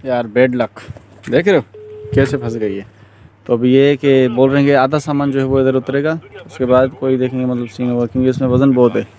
यार bed luck देख रहे हो कैसे फंस गई है। तो अब ये कि बोल रहे हैं कि आधा सामान जो है वो इधर उतरेगा, उसके बाद कोई देखेंगे मतलब सीन होगा, क्योंकि इसमें वज़न बहुत है।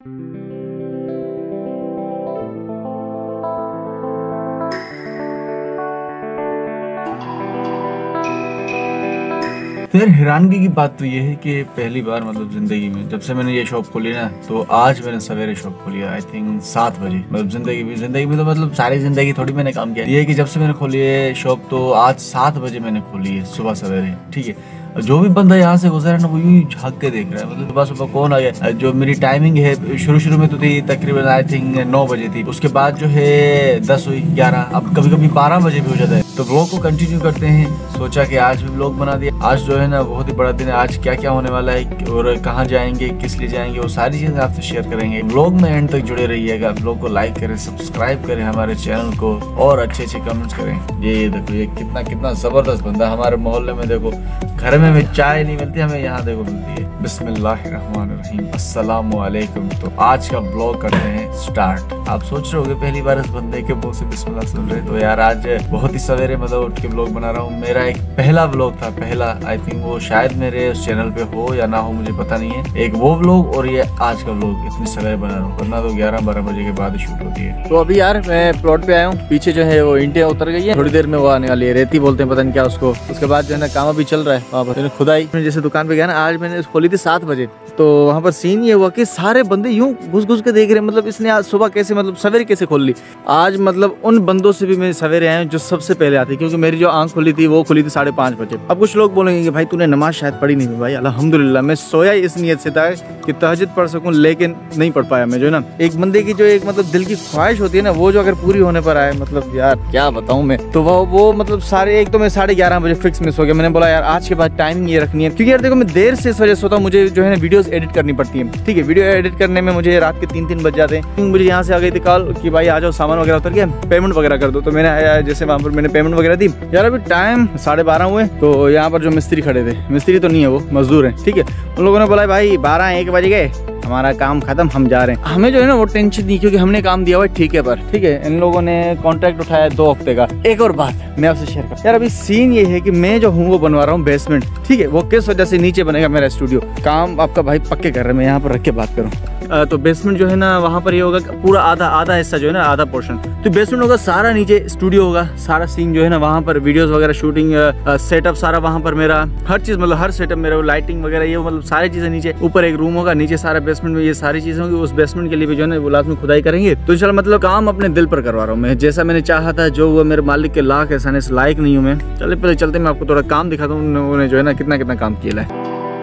तो यार हैरानगी की बात तो ये है कि पहली बार मतलब ज़िंदगी में जब से मैंने ये शॉप खोली ना, तो आज मैंने सवेरे शॉप खोली है, आई थिंक 7 बजे। मतलब ज़िंदगी में तो मतलब सारी ज़िंदगी थोड़ी मैंने काम किया, ये है कि जब से मैंने खोली है शॉप तो आज 7 बजे मैंने खोली है सुबह सवेरे, ठीक है। जो भी बंदा यहाँ से गुजरा ना वो यूँ झाँक के देख रहा है, मतलब सुबह सुबह कौन आ गया। जो मेरी टाइमिंग है शुरू में तो थी तकरीबन आई थिंक 9 बजे थी, उसके बाद जो है 10 हुई 11, अब कभी कभी 12 बजे भी हो जाता है। तो व्लॉग को कंटिन्यू करते हैं, सोचा कि आज भी व्लॉग बना दिया। आज जो है ना बहुत ही बड़ा दिन है, आज क्या क्या होने वाला है और कहाँ जाएंगे किस लिए जाएंगे वो सारी चीजें आपसे शेयर करेंगे। व्लॉग में एंड तक जुड़े रहिएगा, व्लॉग को लाइक करें, सब्सक्राइब करें हमारे चैनल को और अच्छे कमेंट्स करें। ये देखो ये कितना जबरदस्त बंदा हमारे मोहल्ले में, देखो घर में चाय नहीं मिलती, हमें यहाँ देखो मिलती है। बिस्मिल्लाहिर्रहमानिर्रहीम, अस्सलामु अलैकुम। तो आज का ब्लॉग करते हैं स्टार्ट। आप सोच रहे होंगे पहली बार इस बंदे के मुंह से बिस्मिल्लाह सुन रहे, तो यार आज बहुत ही सवेरे मतलब उठ के ब्लॉग बना रहा हूँ। मेरा एक पहला ब्लॉग था, पहला आई थिंक वो शायद मेरे उस चैनल पे हो या ना हो मुझे पता नहीं है। एक वो ब्लॉग और ये आज का ब्लॉग इतनी सवेरे बना रहा हूँ, वरना तो 11-12 बजे के बाद शूट होती है। तो अभी यार मैं प्लॉट पे आया हूँ, पीछे जो है वो ईंटें उतर गई है, थोड़ी देर में वो आने वाली है, रेती बोलते हैं पता नहीं क्या उसको। उसके बाद जो है ना काम अभी चल रहा है वहाँ पर खुदाई। जैसे दुकान पे गया ना, आज मैंने खोली थी 7 बजे, तो वहाँ पर सीन ये हुआ कि सारे बंदे यूं घुस के देख रहे हैं, मतलब इसने आज सुबह कैसे मतलब सवेरे कैसे खोल ली। आज मतलब उन बंदों से भी मैं सवेरे आया हूँ जो सबसे पहले आते, क्योंकि मेरी जो आंख खुली थी वो खुली थी 5:30 बजे। अब कुछ लोग बोलेंगे कि भाई तूने नमाज शायद पढ़ी नहीं। भाई अल्हम्दुलिल्लाह मैं सोया इस नियत से था कि तहज्जुद पढ़ सकूं, लेकिन नहीं पढ़ पाया मैं। जो है ना एक बंदे की जो एक मतलब दिल की ख्वाहिश होती है ना, वो जो अगर पूरी होने पर आए, मतलब यार क्या बताऊं मैं। तो वो मतलब सारे एक तो मैं 11:30 बजे फिक्स मिस हो गया। मैंने बोला यार आज के बाद टाइमिंग ये रखनी है, क्योंकि यार देखो मैं देर से इस वजह सोता हूं, मुझे जो है ना वीडियोस एडिट करनी पड़ती है, ठीक है। वीडियो एडिट करने में मुझे रात के 3 बज जाते हैं। मुझे यहाँ से आ गई थी कॉल कि भाई आ जाओ सामान वगैरह उतर गया, पेमेंट वगैरह कर दो। तो मैंने आया, जैसे वहाँ पर मैंने पेमेंट वगैरह दी। यार अभी टाइम 12:30 हुए, तो यहाँ पर जो मिस्त्री खड़े थे, मिस्त्री तो नहीं है वो मजदूर है, ठीक है। उन लोगों ने बोला भाई 12-1 बज गए, हमारा काम खत्म, हम जा रहे हैं। हमें जो है ना वो टेंशन नहीं, क्योंकि हमने काम दिया हुआ है ठेके पर, ठीक है। इन लोगों ने कॉन्ट्रैक्ट उठाया 2 हफ्ते का। एक और बात मैं आपसे शेयर कर, यार अभी सीन ये है कि मैं जो हूँ वो बनवा रहा हूँ बेसमेंट, ठीक है। वो किस वजह से नीचे बनेगा मेरा स्टूडियो, काम आपका भाई पक्के कर रहे हैं, मैं यहाँ पर रख के बात करूँ। तो बेसमेंट जो है ना वहाँ पर ये होगा पूरा आधा हिस्सा जो है ना, आधा पोर्शन तो बेसमेंट होगा, सारा नीचे स्टूडियो होगा। सारा सीन जो है ना वहाँ पर वीडियोस वगैरह शूटिंग सेटअप सारा वहाँ पर मेरा, हर चीज़ मतलब हर सेटअप मेरा, लाइटिंग वगैरह ये मतलब सारी चीज़ें नीचे। ऊपर एक रूम होगा, नीचे सारा बेसमेंट में ये सारी चीज़ें होंगी। उस बेसमेंट के लिए भी जो है ना वो लास्ट में खुदाई करेंगे। तो इंशाल्लाह मतलब काम अपने दिल पर करवा रहा हूँ मैं, जैसा मैंने चाहा था। जो हुआ मेरे मालिक के लाख एहसान, इस लायक नहीं हूँ मैं। चले पहले चलते मैं आपको थोड़ा काम दिखाता हूँ, उन्होंने जो है ना कितना काम किया है।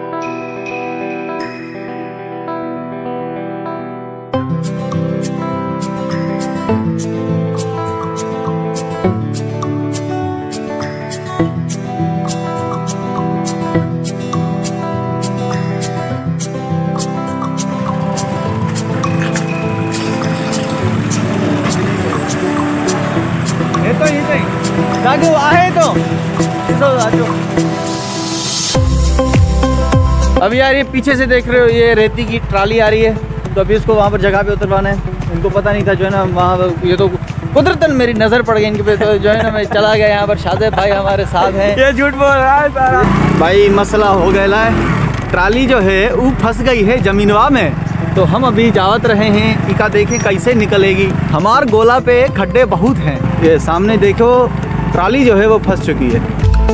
अब यार ये पीछे से देख रहे हो, ये रेती की ट्राली आ रही है, तो अभी इसको वहाँ पर जगह पे उतरवाना है। इनको पता नहीं था जो है ना वहाँ, ये तो कुदरतन मेरी नज़र पड़ गई इनके पे, तो जो है ना मैं चला गया। यहाँ पर शादेब भाई हमारे साथ हैं। ये झूठ बोल रहा है सारा भाई, मसला हो गया है। ट्राली जो है वो फंस गई है जमीनवा में, तो हम अभी जावत रहे हैं इका देखें कैसे निकलेगी। हमार गोला पे खड्डे बहुत हैं, ये सामने देखो ट्राली जो है वो फंस चुकी है।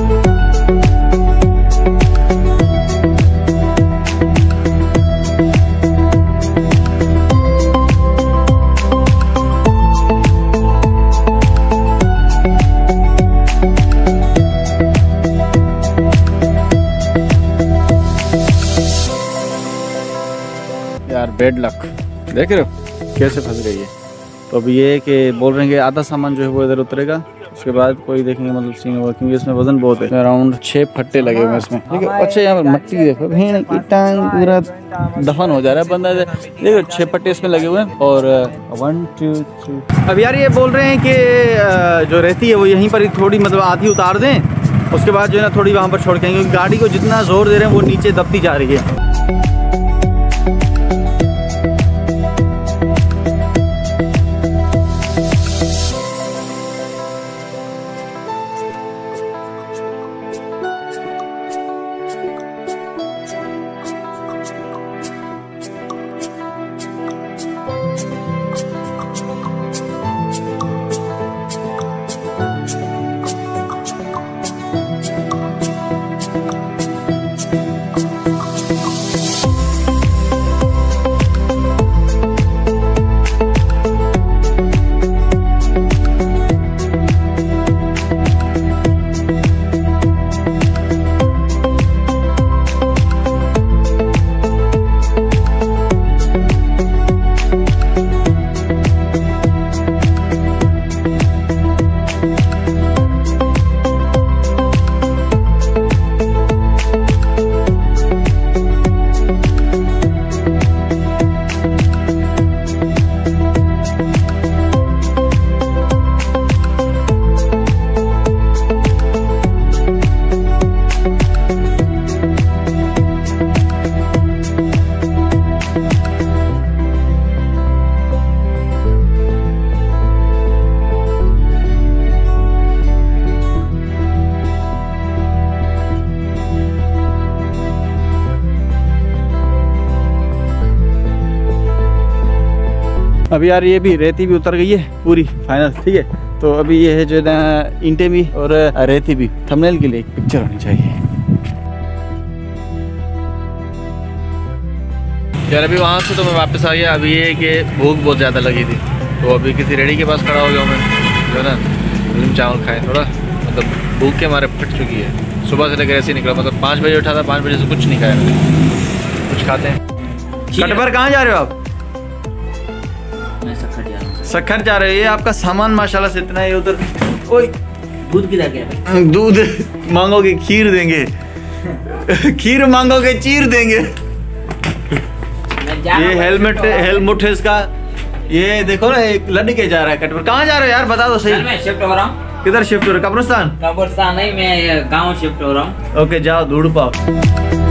यार बेड लक देख रहे हो कैसे फंस गई है। तो अब ये कि बोल रहे हैं कि आधा सामान जो है वो इधर उतरेगा, उसके बाद कोई देखेंगे मतलब सीन होगा, क्योंकि इसमें वजन बहुत है। अराउंड 6 फट्टे लगे हुए हैं इसमें, ठीक है। अच्छा यहाँ पर मट्टी देखो, भेड़ की टांग पूरा दफन हो जा रहा है बंदा, देखो 6 फट्टे इसमें लगे हुए हैं। और 1 2 3। अब यार ये बोल रहे हैं कि जो रेती है वो यहीं पर थोड़ी मतलब आधी उतार दें, उसके बाद जो है ना थोड़ी वहाँ पर छोड़ के, क्योंकि गाड़ी को जितना जोर दे रहे हैं वो नीचे दबती जा रही है। अभी यार ये भी रेती भी उतर गई है पूरी फाइनल, ठीक है। तो अभी ये है जो ना ईंटें भी और रेती भी, थंबनेल के लिए एक पिक्चर होनी चाहिए यार। अभी वहाँ से तो मैं वापस आ गया। अभी ये कि भूख बहुत ज़्यादा लगी थी, तो अभी किसी रेडी के पास खड़ा हो गया मैं, जो ना चावल खाए थोड़ा, मतलब भूख के हमारे फट चुकी है। सुबह से लेकर ऐसे ही निकला, मतलब 5 बजे उठा था, 5 बजे से कुछ नहीं खाया मैंने। कुछ खाते हैं। कटवर कहाँ जा रहे हो आप? मैं सखर जा रहा हूँ। सखर जा रहे हो? ये आपका सामान माशाल्लाह से इतना है उधर। ओए दूध किधर गया? दूध मांगोगे खीर देंगे, खीर मांगोगे चीर देंगे। ये हेलमेट है इसका। ये देखो ना, एक लड़के जा रहा है कटवर। कहाँ जा रहे हो यार, बता दो सही। मैं शिफ्ट हो रहा हूँ। किधर शिफ्ट हो रहे? कब्रिस्तान? कब्रिस्तान नहीं, मैं गाँव शिफ्ट हो रहा हूँ। ओके जाओ, ढूंढ पाओ।